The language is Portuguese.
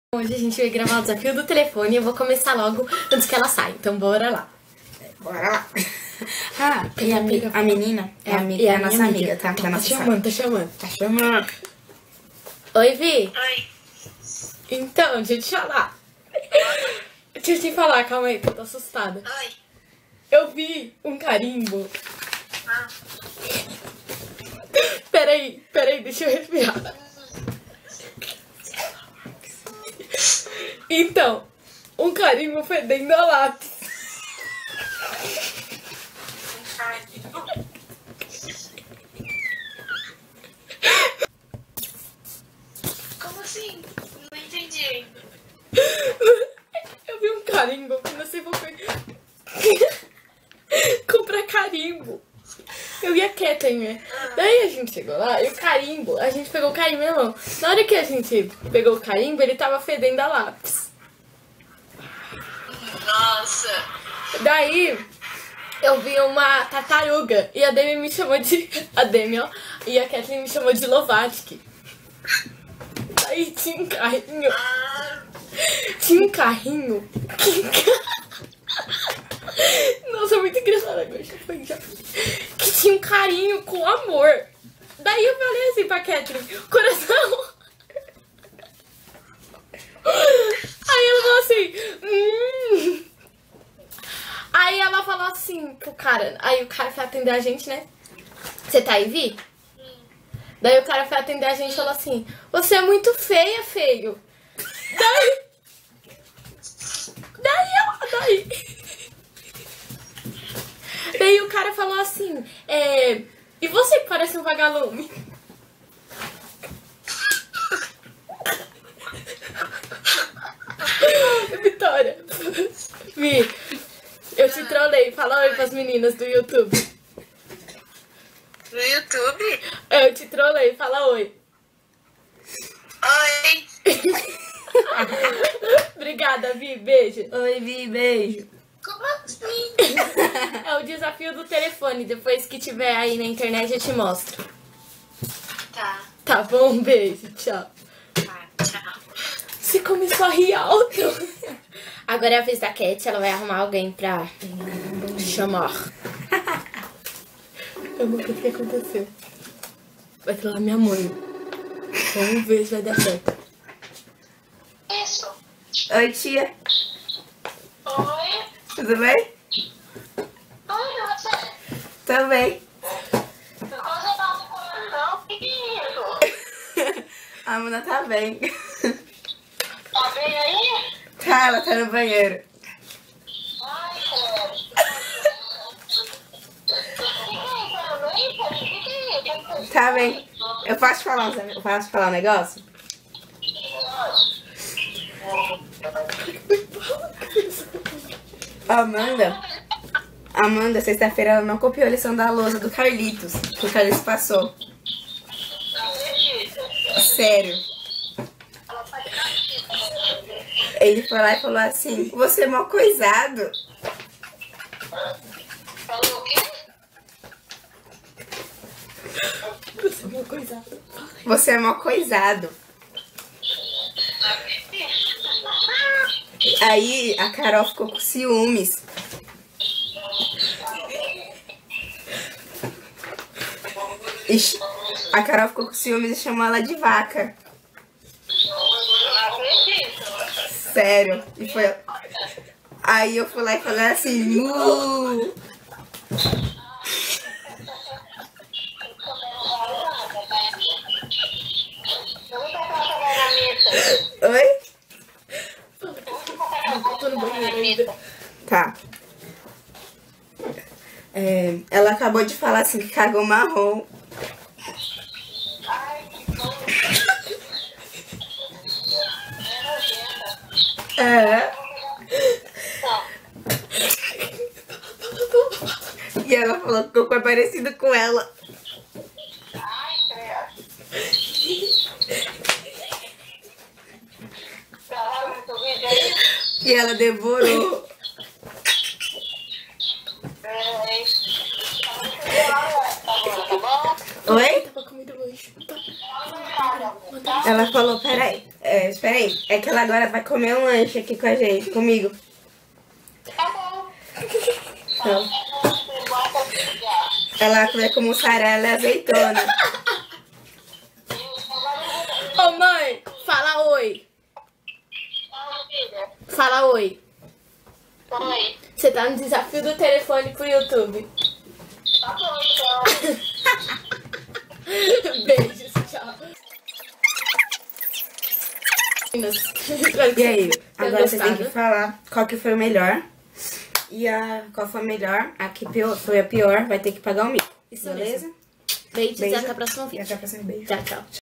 Hoje a gente vai gravar o desafio do telefone e eu vou começar logo antes que ela saia, então bora lá. Bora lá. Ah, e a menina é a nossa amiga, tá? Tá chamando. Tá chamando. Oi, Vi. Oi. Então, deixa eu te falar. Deixa eu te falar, calma aí, que eu tô assustada. Oi. Eu vi um carimbo. Ah. Peraí, deixa eu respirar. Então, um carimbo fedendo a lápis. Como assim? Não entendi. Eu vi um carimbo, não sei por que. Comprar carimbo. Eu e a Kathleen. Daí a gente chegou lá e o carimbo, a gente pegou o carimbo na mão. Na hora que a gente pegou o carimbo, ele tava fedendo a lápis. Nossa. Daí eu vi uma tartaruga e a Demi me chamou de. A Demi, ó. E a Kathleen me chamou de Lovatic. Daí tinha um carrinho. Tinha um carrinho. Nossa, muito engraçado agora. Que tinha um carinho com amor. Daí eu falei assim pra Kathleen, coração. Aí ela falou assim, Aí ela falou assim pro cara. Aí o cara foi atender a gente, né? Você tá aí, Vi? Daí o cara foi atender a gente e falou assim, você é muito feia, feio. Daí o cara falou assim, e você que parece um vagalume? Vitória. Vi, eu te trolei. Fala oi pras meninas do YouTube. No YouTube? Eu te trolei. Fala oi. Oi. Obrigada, Vi. Beijo. Oi, Vi, beijo. Como assim? É o desafio do telefone. Depois que tiver aí na internet eu te mostro. Tá. Tá bom? Um beijo. Tchau. Tá, tchau. Você começou a rir alto. Agora é a vez da Cat. Ela vai arrumar alguém pra chamar. Eu não sei o que aconteceu. Vai ser lá minha mãe. Vamos ver se vai dar certo. Isso. Oi, tia. Oi. Tudo bem? Oi, você. Também. Você tá no coração, que é isso? A Amanda tá bem. Tá bem aí? Tá, ela tá no banheiro. Ai, cara. Que é? Tá bem. Eu posso falar um negócio? Amanda, sexta-feira ela não copiou a lição da lousa do Carlitos, que o Carlitos passou. Sério. Ele foi lá e falou assim, você é mó coisado. Falou o quê? Você é uma coisa. Você é mó coisado. Aí a Carol ficou com ciúmes. A Carol ficou com ciúmes e chamou ela de vaca. Não acredito. Sério. E foi... Aí eu fui lá e falei assim, mu. Oi? Tô no banheiro ainda. Tá. Ela acabou de falar assim que cagou marrom. É. E ela falou que o cocô é parecido com ela. Ai, credo. Tá muito vídeo aí? E ela devorou. Tá bom? Oi? Tava comendo hoje. Ela falou, peraí. espera aí. É que ela agora vai comer um lanche aqui com a gente, comigo. Tá bom. Então, ela vai comer com mussarela e azeitona. Ô, mãe, fala oi. Fala oi. Oi. Você tá no desafio do telefone pro YouTube. Tá bom, então. Beijos, tchau. E aí, agora você tem que gostado? falar qual que foi o melhor. E qual foi a melhor, a que foi a pior, vai ter que pagar o mico. Isso beleza? mesmo. Beijos e Beijo. até a próxima E vídeo. até o próximo beijo. Tchau, tchau.